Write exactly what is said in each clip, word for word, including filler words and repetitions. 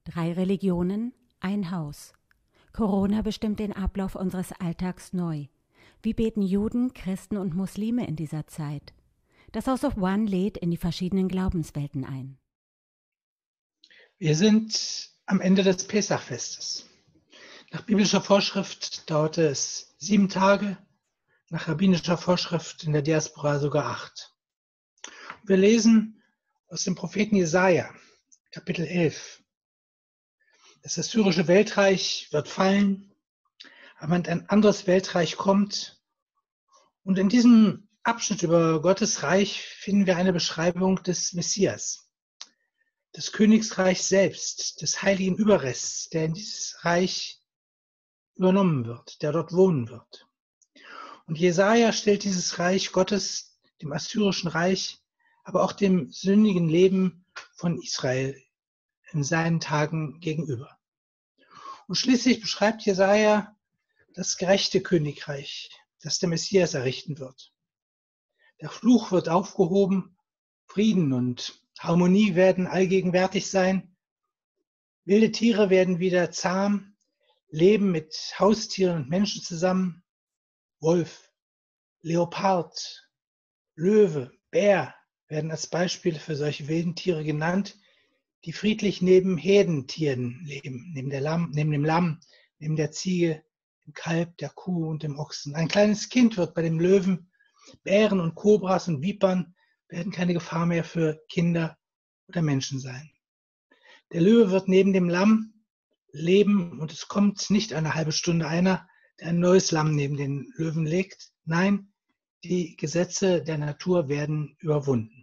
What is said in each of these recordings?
Drei Religionen, ein Haus. Corona bestimmt den Ablauf unseres Alltags neu. Wie beten Juden, Christen und Muslime in dieser Zeit? Das House of One lädt in die verschiedenen Glaubenswelten ein. Wir sind am Ende des Pessachfestes. Nach biblischer Vorschrift dauerte es sieben Tage, nach rabbinischer Vorschrift in der Diaspora sogar acht. Wir lesen aus dem Propheten Jesaja, Kapitel elf. Das assyrische Weltreich wird fallen, aber ein anderes Weltreich kommt. Und in diesem Abschnitt über Gottes Reich finden wir eine Beschreibung des Messias, des Königsreichs selbst, des heiligen Überrests, der in dieses Reich übernommen wird, der dort wohnen wird. Und Jesaja stellt dieses Reich Gottes, dem assyrischen Reich, aber auch dem sündigen Leben von Israel in seinen Tagen gegenüber. Und schließlich beschreibt Jesaja das gerechte Königreich, das der Messias errichten wird. Der Fluch wird aufgehoben, Frieden und Harmonie werden allgegenwärtig sein, wilde Tiere werden wieder zahm, leben mit Haustieren und Menschen zusammen, Wolf, Leopard, Löwe, Bär werden als Beispiele für solche wilden Tiere genannt, die friedlich neben Herdentieren leben, neben, der Lamm, neben dem Lamm, neben der Ziege, dem Kalb, der Kuh und dem Ochsen. Ein kleines Kind wird bei dem Löwen, Bären und Kobras und Vipern werden keine Gefahr mehr für Kinder oder Menschen sein. Der Löwe wird neben dem Lamm leben und es kommt nicht eine halbe Stunde einer, der ein neues Lamm neben den Löwen legt. Nein, die Gesetze der Natur werden überwunden.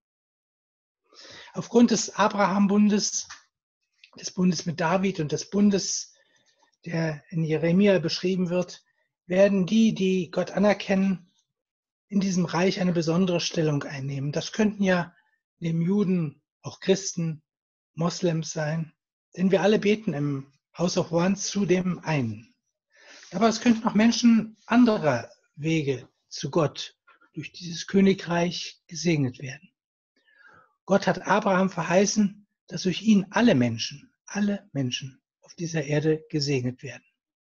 Aufgrund des Abraham-Bundes, des Bundes mit David und des Bundes, der in Jeremia beschrieben wird, werden die, die Gott anerkennen, in diesem Reich eine besondere Stellung einnehmen. Das könnten ja neben Juden auch Christen, Moslems sein, denn wir alle beten im House of One zu dem einen. Aber es könnten auch Menschen anderer Wege zu Gott durch dieses Königreich gesegnet werden. Gott hat Abraham verheißen, dass durch ihn alle Menschen, alle Menschen auf dieser Erde gesegnet werden.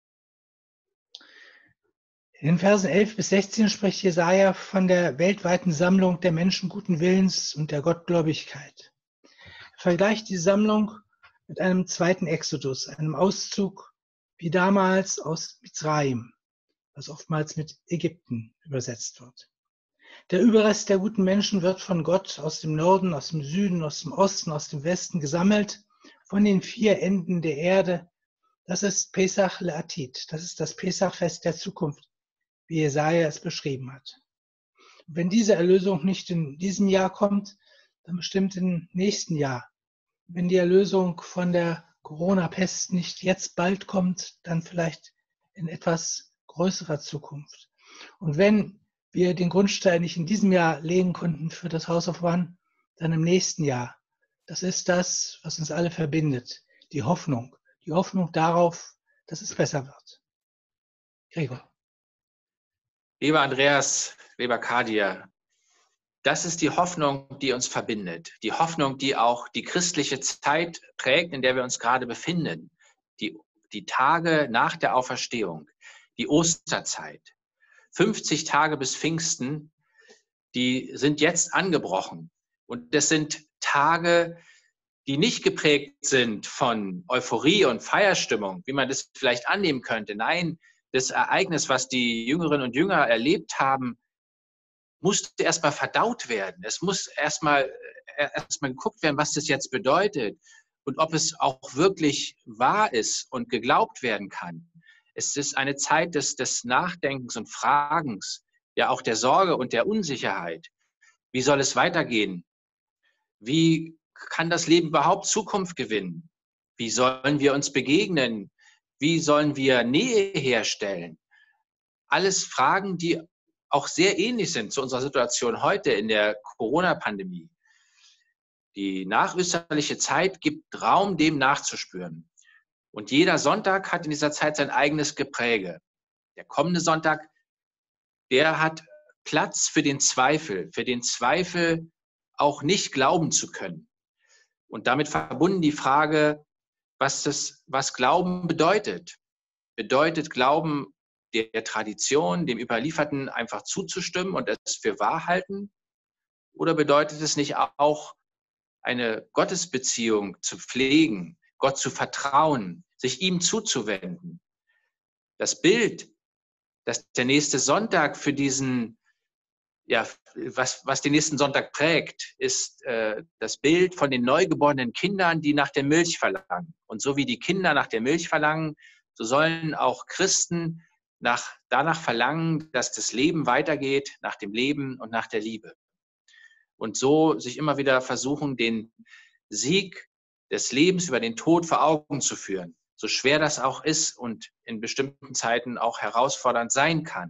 In den Versen elf bis sechzehn spricht Jesaja von der weltweiten Sammlung der Menschen guten Willens und der Gottgläubigkeit. Er vergleicht die Sammlung mit einem zweiten Exodus, einem Auszug wie damals aus Mizraim, was oftmals mit Ägypten übersetzt wird. Der Überrest der guten Menschen wird von Gott aus dem Norden, aus dem Süden, aus dem Osten, aus dem Westen gesammelt, von den vier Enden der Erde. Das ist Pesach Le'Atid, das ist das Pesachfest der Zukunft, wie Jesaja es beschrieben hat. Und wenn diese Erlösung nicht in diesem Jahr kommt, dann bestimmt im nächsten Jahr. Wenn die Erlösung von der Corona-Pest nicht jetzt bald kommt, dann vielleicht in etwas größerer Zukunft. Und wenn wir den Grundstein nicht in diesem Jahr legen konnten für das House of One, dann im nächsten Jahr. Das ist das, was uns alle verbindet. Die Hoffnung. Die Hoffnung darauf, dass es besser wird. Gregor. Lieber Andreas, lieber Kadir, das ist die Hoffnung, die uns verbindet. Die Hoffnung, die auch die christliche Zeit prägt, in der wir uns gerade befinden. Die, die Tage nach der Auferstehung, die Osterzeit. fünfzig Tage bis Pfingsten, die sind jetzt angebrochen. Und das sind Tage, die nicht geprägt sind von Euphorie und Feierstimmung, wie man das vielleicht annehmen könnte. Nein, das Ereignis, was die Jüngerinnen und Jünger erlebt haben, musste erstmal verdaut werden. Es muss erstmal erstmal geguckt werden, was das jetzt bedeutet und ob es auch wirklich wahr ist und geglaubt werden kann. Es ist eine Zeit des, des Nachdenkens und Fragens, ja auch der Sorge und der Unsicherheit. Wie soll es weitergehen? Wie kann das Leben überhaupt Zukunft gewinnen? Wie sollen wir uns begegnen? Wie sollen wir Nähe herstellen? Alles Fragen, die auch sehr ähnlich sind zu unserer Situation heute in der Corona-Pandemie. Die nachösterliche Zeit gibt Raum, dem nachzuspüren. Und jeder Sonntag hat in dieser Zeit sein eigenes Gepräge. Der kommende Sonntag, der hat Platz für den Zweifel, für den Zweifel auch nicht glauben zu können. Und damit verbunden die Frage, was, das, was Glauben bedeutet. Bedeutet Glauben der, der Tradition, dem Überlieferten einfach zuzustimmen und es für wahr halten? Oder bedeutet es nicht auch, eine Gottesbeziehung zu pflegen, Gott zu vertrauen, sich ihm zuzuwenden? Das Bild, das der nächste Sonntag für diesen, ja, was, was den nächsten Sonntag prägt, ist äh, das Bild von den neugeborenen Kindern, die nach der Milch verlangen. Und so wie die Kinder nach der Milch verlangen, so sollen auch Christen nach, danach verlangen, dass das Leben weitergeht, nach dem Leben und nach der Liebe. Und so sich immer wieder versuchen, den Sieg des Lebens über den Tod vor Augen zu führen, so schwer das auch ist und in bestimmten Zeiten auch herausfordernd sein kann.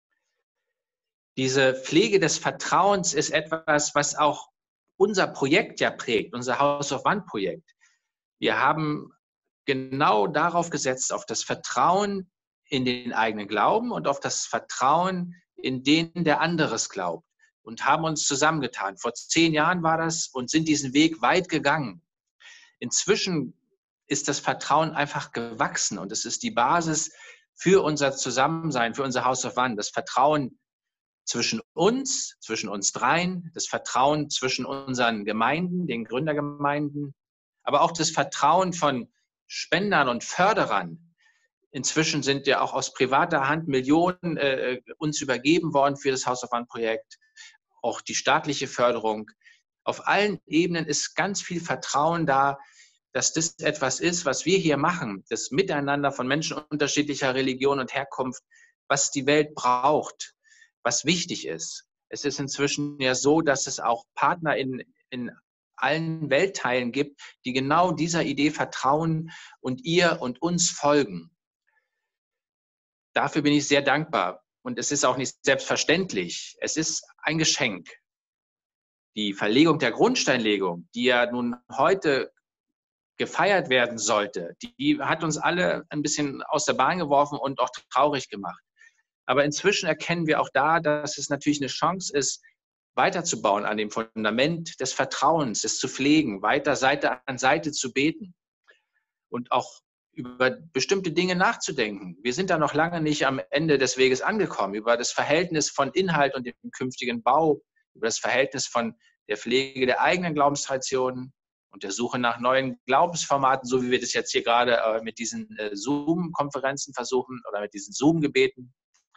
Diese Pflege des Vertrauens ist etwas, was auch unser Projekt ja prägt, unser House of One Projekt. Wir haben genau darauf gesetzt, auf das Vertrauen in den eigenen Glauben und auf das Vertrauen in den, der anderes glaubt. Und haben uns zusammengetan. Vor zehn Jahren war das und sind diesen Weg weit gegangen. Inzwischen ist das Vertrauen einfach gewachsen und es ist die Basis für unser Zusammensein, für unser House of One. Das Vertrauen zwischen uns, zwischen uns dreien, das Vertrauen zwischen unseren Gemeinden, den Gründergemeinden, aber auch das Vertrauen von Spendern und Förderern. Inzwischen sind ja auch aus privater Hand Millionen äh, uns übergeben worden für das House of One Projekt. Auch die staatliche Förderung. Auf allen Ebenen ist ganz viel Vertrauen da, dass das etwas ist, was wir hier machen, das Miteinander von Menschen unterschiedlicher Religion und Herkunft, was die Welt braucht, was wichtig ist. Es ist inzwischen ja so, dass es auch Partner in, in allen Weltteilen gibt, die genau dieser Idee vertrauen und ihr und uns folgen. Dafür bin ich sehr dankbar. Und es ist auch nicht selbstverständlich. Es ist ein Geschenk. Die Verlegung der Grundsteinlegung, die ja nun heute gefeiert werden sollte, die hat uns alle ein bisschen aus der Bahn geworfen und auch traurig gemacht. Aber inzwischen erkennen wir auch da, dass es natürlich eine Chance ist, weiterzubauen an dem Fundament des Vertrauens, es zu pflegen, weiter Seite an Seite zu beten und auch über bestimmte Dinge nachzudenken. Wir sind da noch lange nicht am Ende des Weges angekommen, über das Verhältnis von Inhalt und dem künftigen Bau, über das Verhältnis von der Pflege der eigenen Glaubenstraditionen und der Suche nach neuen Glaubensformaten, so wie wir das jetzt hier gerade mit diesen Zoom-Konferenzen versuchen oder mit diesen Zoom-Gebeten.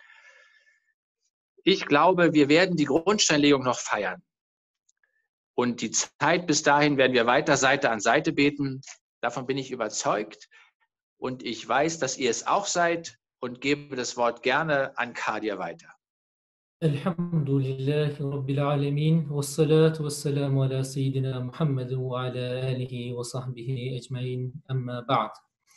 Ich glaube, wir werden die Grundsteinlegung noch feiern. Und die Zeit bis dahin werden wir weiter Seite an Seite beten. Davon bin ich überzeugt. Und ich weiß, dass ihr es auch seid und gebe das Wort gerne an Kadir weiter. Alhamdulillah Rabbil Alamin wassalatu wassalamu ala Sayyidina Muhammad wa ala alihi wa sahbihi ajma'in amma ba'd.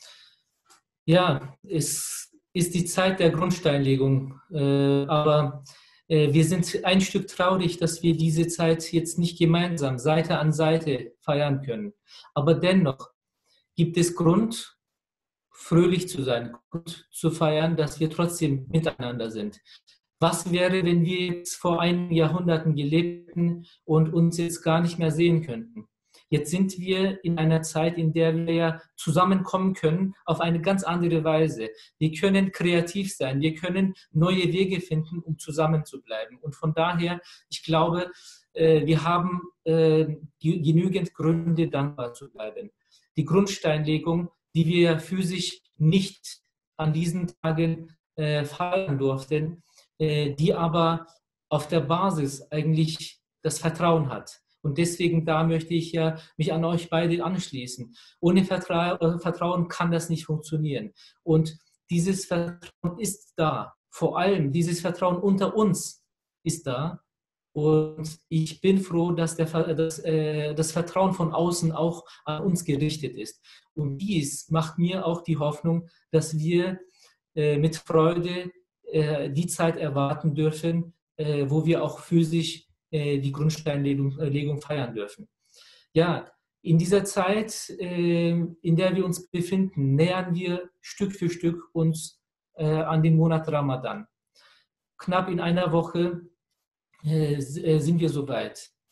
Ja, es ist die Zeit der Grundsteinlegung, äh, aber äh, wir sind ein Stück traurig, dass wir diese Zeit jetzt nicht gemeinsam Seite an Seite feiern können. Aber dennoch gibt es Grund, fröhlich zu sein, Grund zu feiern, dass wir trotzdem miteinander sind. Was wäre, wenn wir jetzt vor einigen Jahrhunderten gelebt hätten und uns jetzt gar nicht mehr sehen könnten? Jetzt sind wir in einer Zeit, in der wir ja zusammenkommen können auf eine ganz andere Weise. Wir können kreativ sein, wir können neue Wege finden, um zusammen zu bleiben. Und von daher, ich glaube, wir haben genügend Gründe, dankbar zu bleiben. Die Grundsteinlegung, die wir physisch nicht an diesen Tagen feiern durften, die aber auf der Basis eigentlich das Vertrauen hat. Und deswegen da möchte ich ja mich an euch beide anschließen. Ohne Vertra- Vertrauen kann das nicht funktionieren. Und dieses Vertrauen ist da. Vor allem dieses Vertrauen unter uns ist da. Und ich bin froh, dass der, dass, äh, das Vertrauen von außen auch an uns gerichtet ist. Und dies macht mir auch die Hoffnung, dass wir äh, mit Freude äh, die Zeit erwarten dürfen, äh, wo wir auch physisch äh, die Grundsteinlegung äh, Legung feiern dürfen. Ja, in dieser Zeit, äh, in der wir uns befinden, nähern wir Stück für Stück uns äh, an den Monat Ramadan. Knapp in einer Woche sind wir soweit.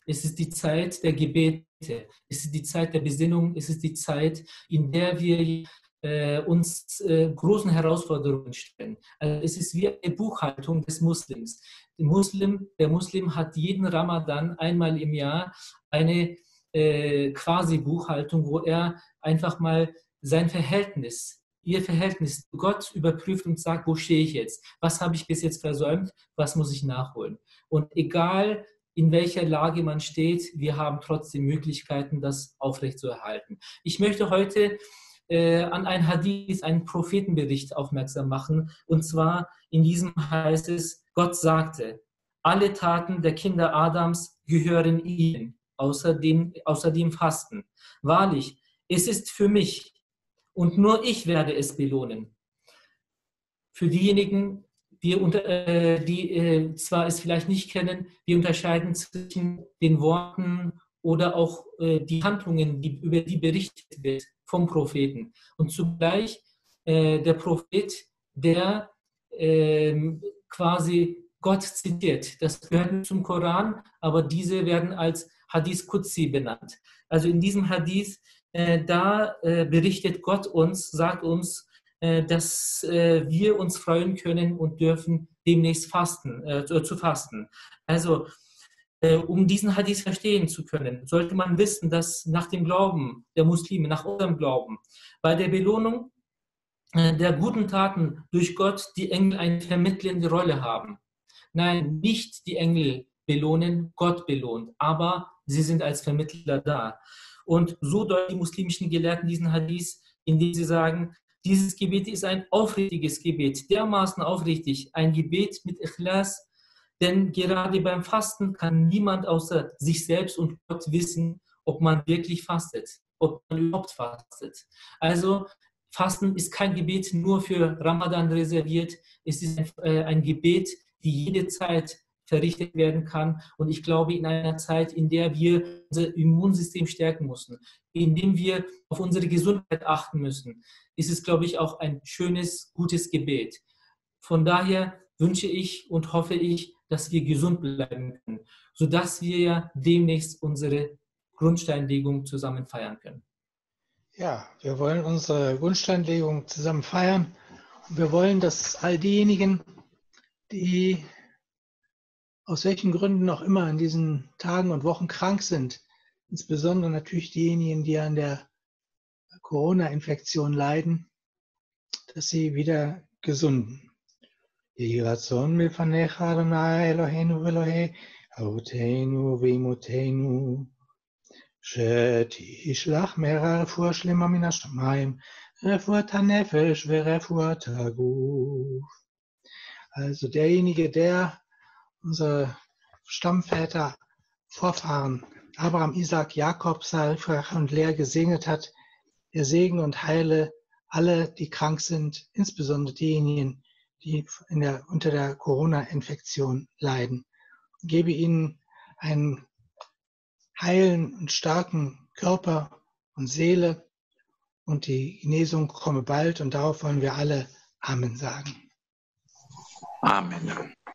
Es ist die Zeit der Gebete. Es ist die Zeit der Besinnung. Es ist die Zeit, in der wir äh, uns äh, großen Herausforderungen stellen. Also es ist wie eine Buchhaltung des Muslims. Der Muslim, der Muslim hat jeden Ramadan einmal im Jahr eine äh, quasi Buchhaltung, wo er einfach mal sein Verhältnis, ihr Verhältnis zu Gott überprüft und sagt, wo stehe ich jetzt? Was habe ich bis jetzt versäumt? Was muss ich nachholen? Und egal, in welcher Lage man steht, wir haben trotzdem Möglichkeiten, das aufrechtzuerhalten. Ich möchte heute äh, an ein Hadith, einen Prophetenbericht aufmerksam machen. Und zwar in diesem heißt es, Gott sagte, alle Taten der Kinder Adams gehören ihnen, außer dem, außer dem Fasten. Wahrlich, es ist für mich und nur ich werde es belohnen. Für diejenigen, die, unter, äh, die äh, zwar es vielleicht nicht kennen, wir unterscheiden zwischen den Worten oder auch äh, die Handlungen, die, über die berichtet wird vom Propheten. Und zugleich äh, der Prophet, der äh, quasi Gott zitiert. Das gehört zum Koran, aber diese werden als Hadith Qudsi benannt. Also in diesem Hadith, äh, da äh, berichtet Gott uns, sagt uns, dass äh, wir uns freuen können und dürfen, demnächst fasten, äh, zu fasten. Also, äh, um diesen Hadith verstehen zu können, sollte man wissen, dass nach dem Glauben der Muslime, nach unserem Glauben, bei der Belohnung äh, der guten Taten durch Gott die Engel eine vermittelnde Rolle haben. Nein, nicht die Engel belohnen, Gott belohnt, aber sie sind als Vermittler da. Und so deuten die muslimischen Gelehrten diesen Hadith, indem sie sagen, dieses Gebet ist ein aufrichtiges Gebet, dermaßen aufrichtig, ein Gebet mit Ikhlas, denn gerade beim Fasten kann niemand außer sich selbst und Gott wissen, ob man wirklich fastet, ob man überhaupt fastet. Also Fasten ist kein Gebet nur für Ramadan reserviert, es ist ein, äh, ein Gebet, die jede Zeit verrichtet werden kann. Und ich glaube, in einer Zeit, in der wir unser Immunsystem stärken müssen, indem wir auf unsere Gesundheit achten müssen, ist es, glaube ich, auch ein schönes, gutes Gebet. Von daher wünsche ich und hoffe ich, dass wir gesund bleiben können, sodass wir ja demnächst unsere Grundsteinlegung zusammen feiern können. Ja, wir wollen unsere Grundsteinlegung zusammen feiern. Und wir wollen, dass all diejenigen, die aus welchen Gründen auch immer in diesen Tagen und Wochen krank sind, insbesondere natürlich diejenigen, die an der Corona-Infektion leiden, dass sie wieder gesunden. Yiratzon milfanecha Adonai Eloheinu ve'Elohei Avotenu ve'imotenu שתשלח מהרה רפואה שלמה מן השמיים, רפואת הנפש ורפואת הגוף. Also derjenige, der unsere Stammväter, Vorfahren, Abraham, Isaac, Jakob, Sarah und Lea gesegnet hat, der segne und heile alle, die krank sind, insbesondere diejenigen, die in der, unter der Corona-Infektion leiden. Gebe ihnen einen heilen und starken Körper und Seele und die Genesung komme bald und darauf wollen wir alle Amen sagen. Amen.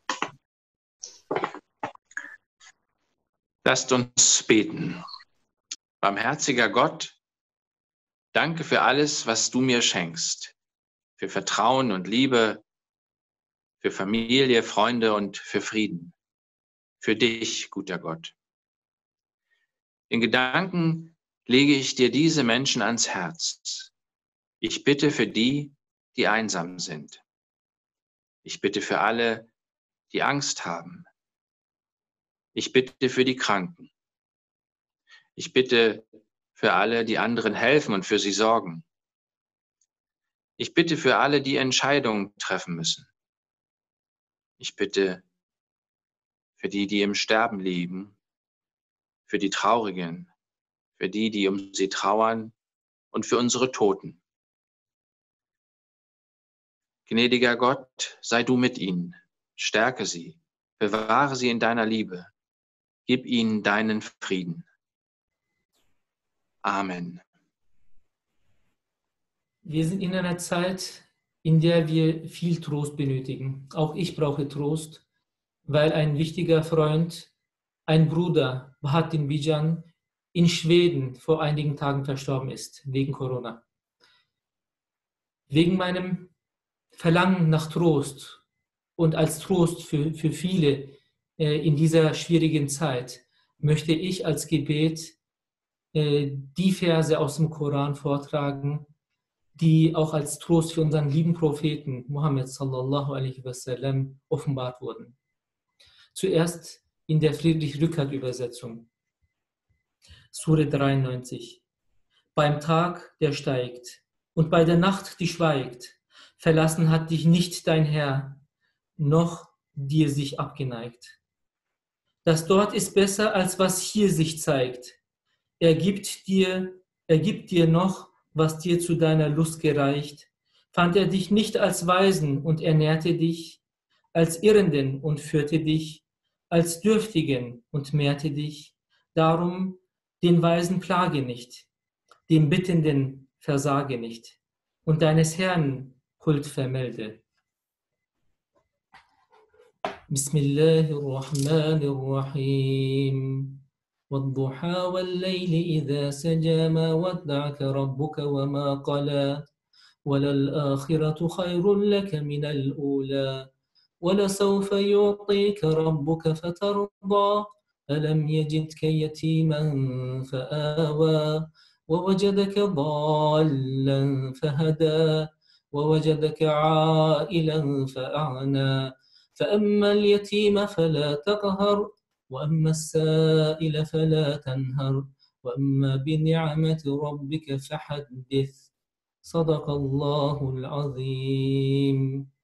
Lasst uns beten. Barmherziger Gott, danke für alles, was du mir schenkst, für Vertrauen und Liebe, für Familie, Freunde und für Frieden, für dich, guter Gott. In Gedanken lege ich dir diese Menschen ans Herz. Ich bitte für die, die einsam sind. Ich bitte für alle, die Angst haben. Ich bitte für die Kranken. Ich bitte für alle, die anderen helfen und für sie sorgen. Ich bitte für alle, die Entscheidungen treffen müssen. Ich bitte für die, die im Sterben liegen, für die Traurigen, für die, die um sie trauern und für unsere Toten. Gnädiger Gott, sei du mit ihnen, stärke sie, bewahre sie in deiner Liebe, gib ihnen deinen Frieden. Amen. Wir sind in einer Zeit, in der wir viel Trost benötigen. Auch ich brauche Trost, weil ein wichtiger Freund ein Bruder, Bahattin Bijan, in Schweden vor einigen Tagen verstorben ist, wegen Corona. Wegen meinem Verlangen nach Trost und als Trost für, für viele äh, in dieser schwierigen Zeit möchte ich als Gebet äh, die Verse aus dem Koran vortragen, die auch als Trost für unseren lieben Propheten Muhammad sallallahu alaihi wasallam offenbart wurden. Zuerst in der Friedrich-Rückert-Übersetzung. Sure dreiundneunzig. Beim Tag, der steigt, und bei der Nacht, die schweigt, verlassen hat dich nicht dein Herr, noch dir sich abgeneigt. Das dort ist besser, als was hier sich zeigt. Er gibt dir, er gibt dir noch, was dir zu deiner Lust gereicht. Fand er dich nicht als Weisen und ernährte dich, als Irrenden und führte dich, als Dürftigen und mehrte dich. Darum den Weisen plage nicht, dem Bittenden versage nicht und deines Herrn Kult vermelde. Bismillahirrahmanirrahim. والضحى والليل إذا سجى ما ودعك ربك وما قلى وللآخرة خير لك من الأولى ولسوف يعطيك ربك فترضى ألم يجدك يتيما فآوى ووجدك ضالا فهدى ووجدك عائلا فأغنى فأما اليتيم فلا تقهر وأما السائل فلا تنهر وأما بنعمة ربك فحدث صدق الله العظيم.